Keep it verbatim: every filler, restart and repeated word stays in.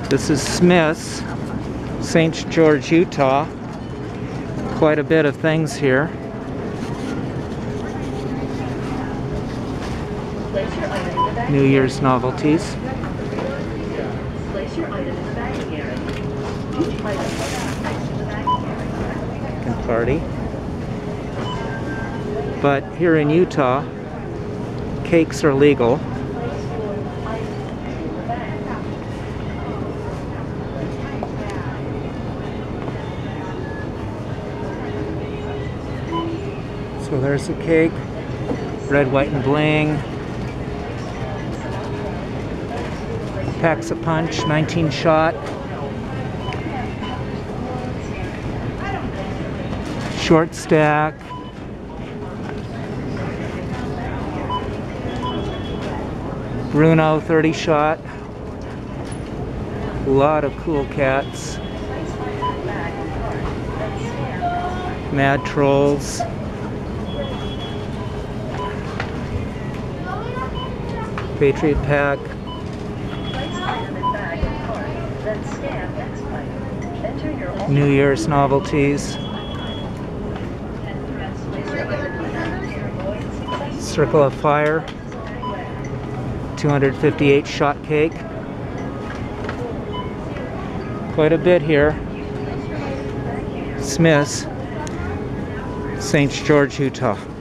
This is Smith's, Saint George, Utah. Quite a bit of things here. New Year's novelties. Can party. But here in Utah, cakes are legal. So there's the cake, red, white, and bling. Packs a punch, nineteen shot. Short stack. Bruno, thirty shot. A lot of cool cats. Mad Trolls. Patriot Pack. New Year's novelties. Circle of Fire. two hundred fifty-eight shot cake. Quite a bit here. Smith's, Saint George, Utah.